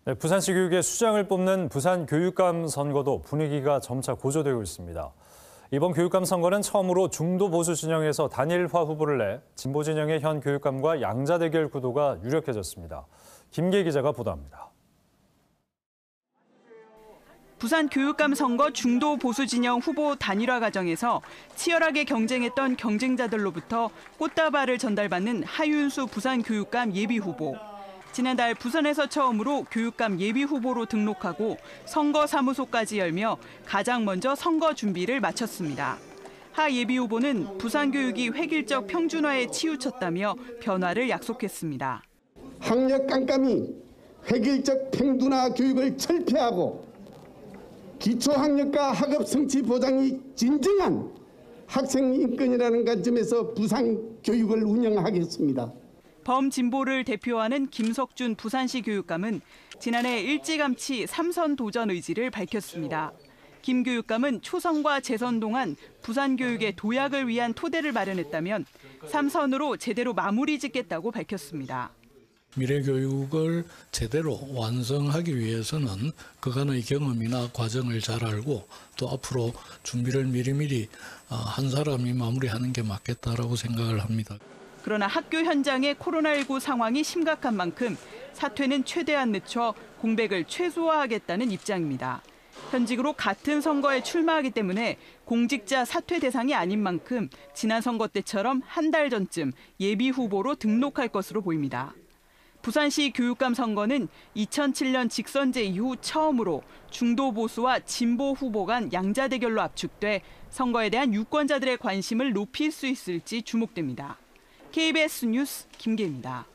네, 부산시 교육의 수장을 뽑는 부산 교육감 선거도 분위기가 점차 고조되고 있습니다. 이번 교육감 선거는 처음으로 중도 보수 진영에서 단일화 후보를 내 진보 진영의 현 교육감과 양자 대결 구도가 유력해졌습니다. 김계 기자가 보도합니다. 부산 교육감 선거 중도 보수 진영 후보 단일화 과정에서 치열하게 경쟁했던 경쟁자들로부터 꽃다발을 전달받는 하윤수 부산 교육감 예비 후보. 지난달 부산에서 처음으로 교육감 예비 후보로 등록하고 선거 사무소까지 열며 가장 먼저 선거 준비를 마쳤습니다. 하 예비 후보는 부산 교육이 획일적 평준화에 치우쳤다며 변화를 약속했습니다. 학력 깜깜이 획일적 평준화 교육을 철폐하고 기초학력과 학업 성취 보장이 진정한 학생 인권이라는 관점에서 부산 교육을 운영하겠습니다. 범진보를 대표하는 김석준 부산시 교육감은 지난해 일찌감치 3선 도전 의지를 밝혔습니다. 김 교육감은 초선과 재선 동안 부산 교육의 도약을 위한 토대를 마련했다면 3선으로 제대로 마무리 짓겠다고 밝혔습니다. 미래 교육을 제대로 완성하기 위해서는 그간의 경험이나 과정을 잘 알고 또 앞으로 준비를 미리미리 한 사람이 마무리하는 게 맞겠다라고 생각을 합니다. 그러나 학교 현장의 코로나19 상황이 심각한 만큼 사퇴는 최대한 늦춰 공백을 최소화하겠다는 입장입니다. 현직으로 같은 선거에 출마하기 때문에 공직자 사퇴 대상이 아닌 만큼 지난 선거 때처럼 한 달 전쯤 예비 후보로 등록할 것으로 보입니다. 부산시 교육감 선거는 2007년 직선제 이후 처음으로 중도 보수와 진보 후보 간 양자 대결로 압축돼 선거에 대한 유권자들의 관심을 높일 수 있을지 주목됩니다. KBS 뉴스 김계입니다.